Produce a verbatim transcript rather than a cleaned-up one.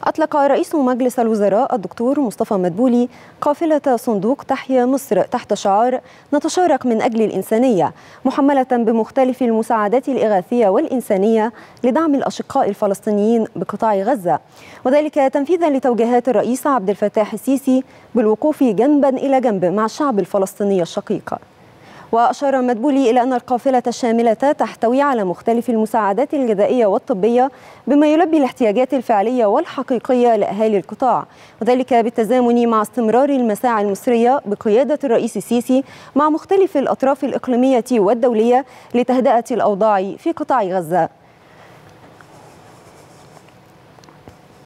أطلق رئيس مجلس الوزراء الدكتور مصطفى مدبولي قافلة صندوق تحيا مصر تحت شعار نتشارك من أجل الإنسانية، محملة بمختلف المساعدات الإغاثية والإنسانية لدعم الأشقاء الفلسطينيين بقطاع غزة، وذلك تنفيذا لتوجيهات الرئيس عبد الفتاح السيسي بالوقوف جنبا إلى جنب مع الشعب الفلسطيني الشقيق. وأشار مدبولي إلى أن القافلة الشاملة تحتوي على مختلف المساعدات الغذائية والطبية بما يلبي الاحتياجات الفعلية والحقيقية لأهالي القطاع، وذلك بالتزامن مع استمرار المساعي المصرية بقيادة الرئيس السيسي مع مختلف الأطراف الإقليمية والدولية لتهدئة الأوضاع في قطاع غزة.